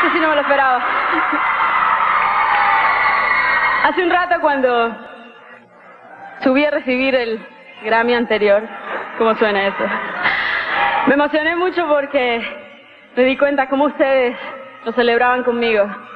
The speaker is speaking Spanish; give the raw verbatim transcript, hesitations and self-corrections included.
Esto sí no me lo esperaba. Hace un rato cuando subí a recibir el Grammy anterior, ¿cómo suena eso? Me emocioné mucho porque me di cuenta cómo ustedes lo celebraban conmigo.